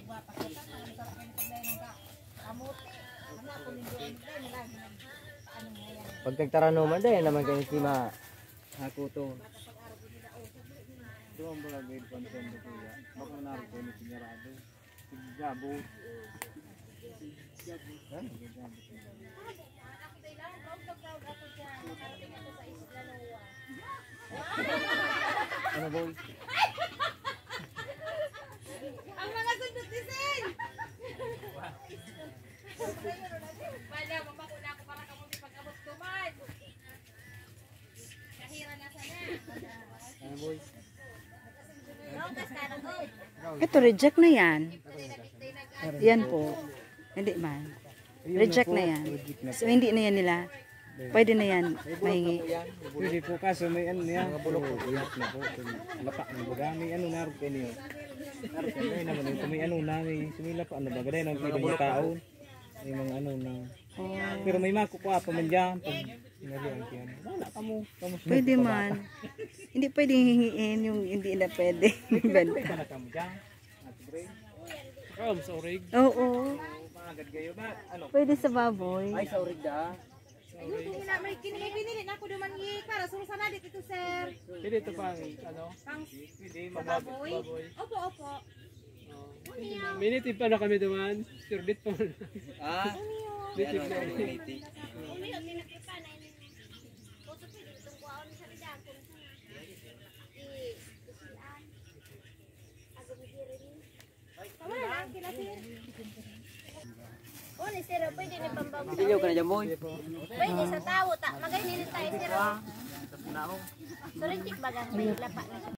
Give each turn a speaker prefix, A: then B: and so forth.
A: Pag nagtaranuman din naman kayo si ma hakuto.
B: Ito ang mga grade 1 sa kuya. Baka naroon ko ni Pinyarado. Gabo.
A: Ano boy?
C: Ang mga sundot ni Sen! Wala, mamakuna ako para kamo di pag-abot tuman. Kahira na sana.
A: Ano boy?
D: Ito, reject na yan. Yan po. Hindi man. Reject na yan. So, hindi na yan nila. Pwede na yan. Mahingi.
B: Pwede po kaso may ano niya. Mga bulok po. Iyak na po. Lapak ng baga. May ano naroon kayo niyo. Naroon kayo naman. Kung may ano na. May sumilap. Ano ba? Gaday ng pwede yung taon. May mga ano na. Pero may makukuha pa man dyan. Pag nalihan kayo. Wala ka mo.
D: Pwede man. Hindi pwedeng hingiin yung hindi na pwede. Benta.
B: Wala ka mo dyan. Ate Bray. Come sa orig.
D: Oo.
B: Maagad kayo ba? Ano?
D: Pwede sa baboy.
A: Ay sa urig da.
C: May pinili na ako dumangi para surusan na dito, sir.
B: Pwede ito pang ano? Pwede
C: Baboy?
B: mababoy.
C: Opo.
E: Minitip pa na kami duman. Surbit pa na.
A: Ah.
E: Minitip na.
C: Ni sir, pwede ni pambabaw.
A: Hindi ka na dyan boy.
C: Pwede sa tao ta. Magay nilin tayo sir. Sorry, chik bagang may lapak na.